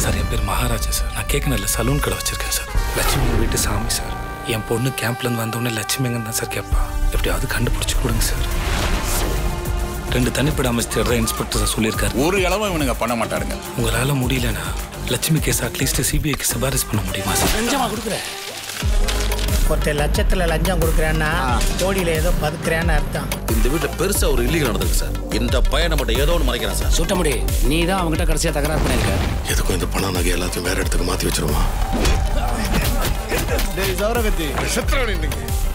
Sir என் பேர் Maharaja sir. நான் கேட்கணும்ல salon கடை வச்சிருக்கேன் சார். லட்சுமி வீட்டு சாமி சார். என் பொண்ணு கேம்ப்லேருந்து வந்தோடனே லட்சுமிங்கன்னு தான் சார் கேட்பா. எப்படியாவது கண்டுபிடிச்சி கொடுங்க சார். 2 தனிப்பட அமைச்சர் இன்ஸ்பெக்டர் சார் சொல்லியிருக்காரு. ஒரு இளவும் இவனுங்க பண்ண மாட்டாருங்க. உங்களால் முடியலன்னா லட்சுமி கேஸ் அட்லீஸ்ட் சிபிஐக்கு சிபாரிசு பண்ண முடியுமா சார்? லஞ்சமா கொடுக்குறேன். ஒருத்தர் லட்சத்தில் லஞ்சம் கொடுக்குறேன்னா கோடியில் ஏதோ பதுக்குறேன்னு அர்த்தம். இந்த வீட்டில் பெருசாக ஒரு இல்லீகல் நடந்திருக்கு சார். இந்த பையனை மட்டும் ஏதோ ஒன்று மறைக்கிறான் சார். சுட்ட முடி நீ தான் அவங்ககிட்ட கடைசியாக தகராறு பண்ணியிருக்க. எதுக்கும் இந்த பணம் நகை எல்லாத்தையும் வேற இடத்துக்கு மாற்றி வச்சிருமா?